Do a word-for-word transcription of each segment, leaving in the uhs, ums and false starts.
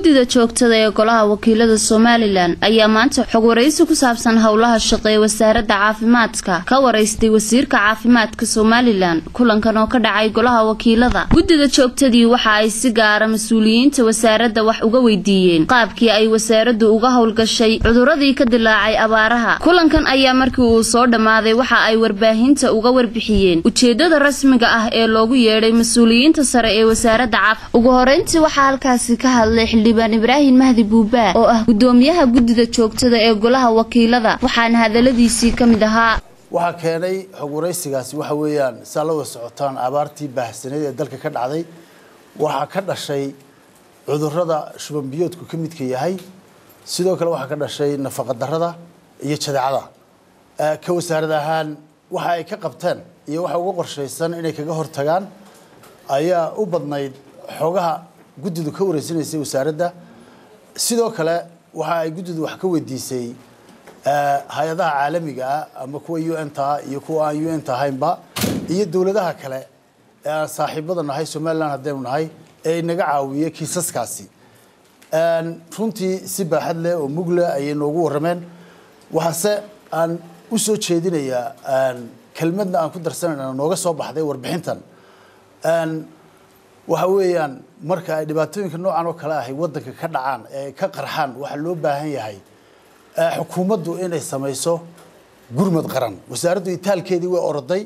guddida joogtada ee golaha wakiilada Somaliland ayaa maanta xog wareysi ku saabsan howlaha shaqo ee wasaaradda caafimaadka ka wareystay wasiirka caafimaadka Somaliland kulankan oo ka dhacay golaha wakiilada. Guddida joogtadii waxa ay si gaar ah mas'uuliyiinta wasaaradda wax uga weydiiyeen qaabkii ay wasaaraddu uga howlgashay cuduradii ka dilaacay abaaraha. Kulankan ayaa markii uu soo dhamaaday waxa ay warbaahinta uga warbixiyeen ujeedada rasmiga ah ee loogu yeeray mas'uuliyiinta sare ee wasaaradda caafimaadka. Ugu horeyntii waxa halkaasi ka hadlay xildhibaan Ibrahim Mahdi Buuba oo ah gudoomiyaha guddida joogtada ee golaha wakiilada waxaana hadaladiisii kamid ahaa waxa keenay xog wareysigaasi waxa weeyaan salada socotaan abaartii baahsaneed ee dalka ka dhacday waxa ka dhashay cudurrada shuban biyoodku ka midka yahay sidoo kale waxa ka dhashay nafaqa darrada iyo jadeecada ka wasaarad ahaan waxa ay ka qabteen iyo waxa ugu qorsheysan inay kaga hortagaan ayaa u badnayd xogaha guddidu ka wareysanayay wasaaradda sidoo kale waxa ay guddidu wax ka weydiisay hay'adaha caalamiga ah ama kuwa U N ta iyo kuwa aan U N ta ahaynba iyo dawladaha kale ee saaxiibada nahay Somaliland haddaynu nahay ee inaga caawiya kiisaskaasi aan runtii si baaxad leh oo mugle ay noogu warameen waxaase aan u soo jeedinayaa aan kelmadna aan ku darsanayna nooga soo baxday warbixintan aan waxa weeyaan marka ay dhibaatooyinka noocan oo kale ah wadanka ka dhacaan ee ka qarxaan waxa loo baahan yahay xukuumaddu inay samayso gurmad qaran wasaaraddu itaalkeedii way orday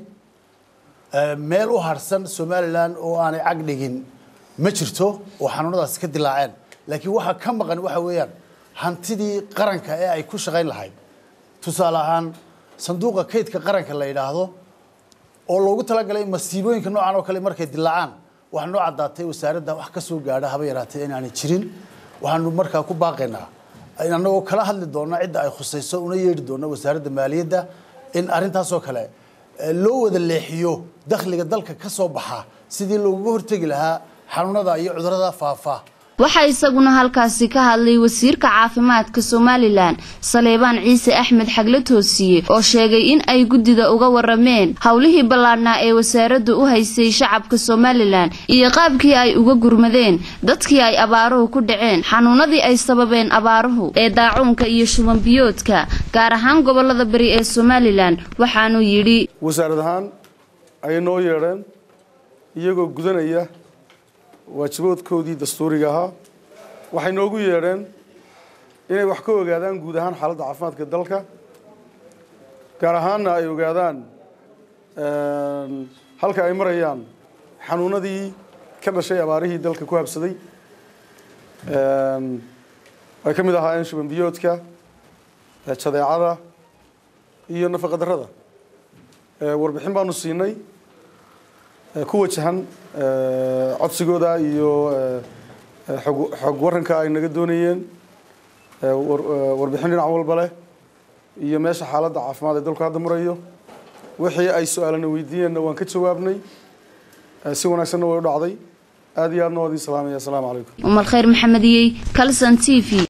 meel u harsan Somaliland oo aanay ag dhigin ma jirto oo xanuunadaas ka dilaaceen laakiin waxa ka maqan waxa weeyaan hantidii qaranka ee ay ku shaqayn lahayd tusaale ahaan sanduuqa kaydka qaranka la yiraahdo oo loogu talagalay masiibooyinka noocan oo kale markay dilaacaan waxaan noo cadaatay wasaaradda wax ka soo gaadha haba yaraatay in aanay jirin waxaanu markaa ku baaqaynaa in anagoo kala hadli doona cidda ay khusayso una yeeri doona wasaaradda maaliyadda in arintaas oo kale loo wada leexiyo dakhliga dalka ka soo baxa sidii looga hortagi lahaa xanuunada iyo cudurrada faafa. waxa isaguna halkaasi ka hadlay wasiirka caafimaadka Somaliland Saleebaan Ciise Axmed Xagle Toosiye oo sheegay in ay guddida uga warameen hawlihii ballaarnaa ee wasaaraddu u haysay shacabka Somaliland iyo qaabkii ay uga gurmadeen dadkii ay abaaruhu ku dhaceen xanuunadii ay sababeen abaaruhu ee daacuunka iyo shuban biyoodka gaar ahaan gobolada bari ee Somaliland waxaanu yiri wasaaradahan ay noo yeereen iyagoo gudanaya waajibaadkoodii dastuuriga ahaa waxay noogu yeereen inay wax ka ogaadaan guud ahaan xaaladda caafimaadka dalka gaar ahaanna ay ogaadaan halka ay marayaan xanuunadii ka dhashay abaarihii dalka ku habsaday ay ka mid ahaayeen shuban biyoodka jadeecada iyo nafaqa darrada warbixin baanu siinay ku wajahan codsigooda iyo xog waranka ay naga doonayeen warbixin dhinac walba leh iyo meesha xaaladda caafimaad ee dalku hadda marayo wixii ay su'aalana weydiiyeenna waan ka jawaabnay si wanaagsanna way u dhacday aad iyo aadna waad ii salaamaya assalaamu calaykum umal khayr maxamediyey Kalson T V.